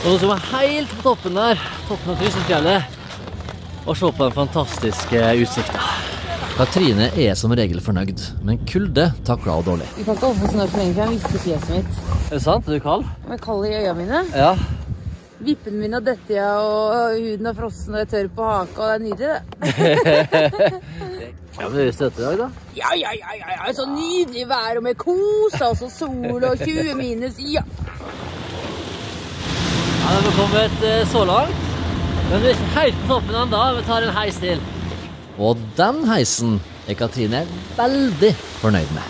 Og nå skal vi helt på toppen der, toppen av Trysilfjellet, og se på den fantastiske utsikten. Katrine er som regel fornøyd, men kulde takler hun dårlig. Vi kan ikke holde på sånn for lenge, for jeg mister fjeset mitt. Er det sant? Er du kald? Jeg er kald i øynene mine. Ja. Vippen min har dødt, ja, og huden har frossen, og jeg tør på haka, og det er nydelig, det. Ja, men det er støtte i dag, da. Ja, så nydelig vær, og med kos, og så sol, og 20 minus, ja. Ja, vi har kommet så langt, men vi er ikke helt på toppen enda, vi tar en heis til. Og den heisen er Katrine veldig fornøyd med.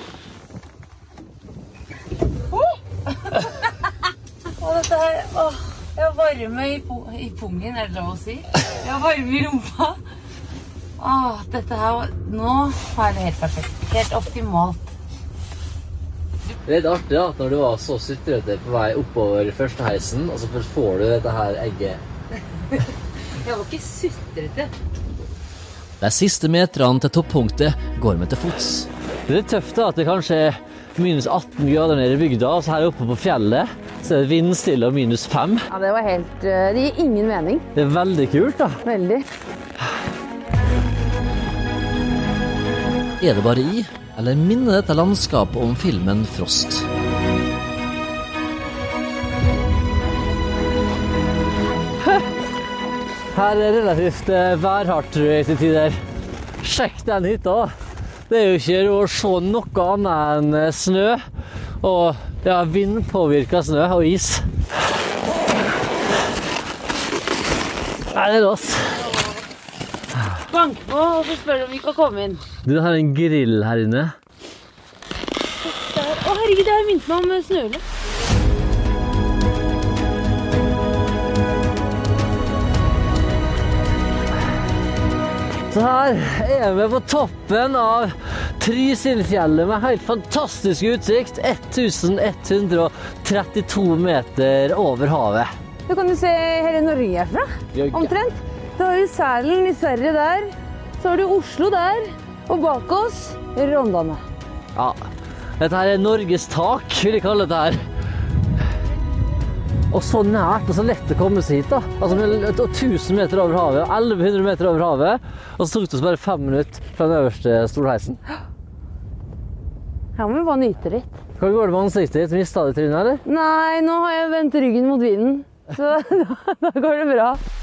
Og dette her, jeg har varme i pungen, er det lov å si? Jeg har varme i rumpa. Dette her, nå er det helt perfekt, helt optimalt. Det er litt artig da, når du var så sutrete på vei oppover første heisen, og så får du dette her egget. Jeg var ikke sutrete. De siste meterne til toppunktet går med til fots. Det er litt tøft da, at det kanskje er minus 18 grader nede i bygda, og så her oppe på fjellet, så er det vindstille og minus 5. Ja, det var helt, det gir ingen mening. Det er veldig kult da. Veldig. Er det bare i, eller minner dette landskapet om filmen Frost? Her er relativt værhardt, tror jeg, til tider. Sjekk den hytta. Det er jo ikke å se noe annet enn snø, og ja, vindpåvirket snø og is. Nei, det er lås. Bank på, og så spør du om vi kan komme inn. Du har en grill her inne. Herregud, jeg har minnet meg om snøhullet. Så her er vi på toppen av Trysilfjellet med helt fantastisk utsikt. 1132 meter over havet. Du kan jo se hele Norge herfra, omtrent. Du har jo Sælen i Sverige der, så har du Oslo der, og bak oss Rondane. Ja, dette her er Norges tak, vil jeg kalle dette her. Og så nært og så lett å komme seg hit da. Altså med 1000 meter over havet, 1100 meter over havet, og så tok det oss bare 5 minutter fra den øverste stolheisen. Her må vi bare nyte litt. Hva går det med ansiktet ditt? Mistet du trynet, eller? Nei, nå har jeg vendt ryggen mot vinden, så da går det bra.